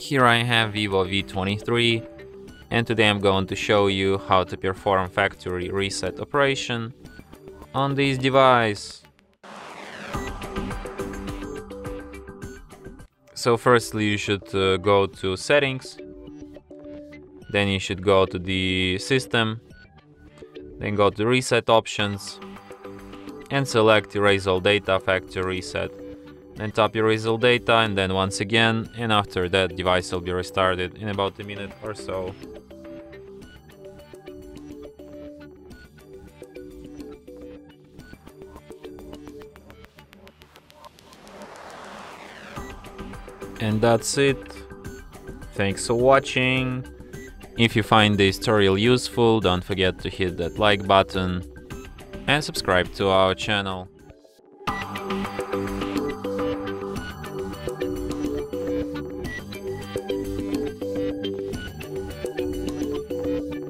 Here I have VIVO V23, and today I'm going to show you how to perform factory reset operation on this device. So firstly you should go to settings, then you should go to the system, then go to reset options and select erase all data factory reset. Then tap erase all data and then once again, and after that device will be restarted in about a minute or so. And that's it. Thanks for watching. If you find this tutorial useful, don't forget to hit that like button and subscribe to our channel.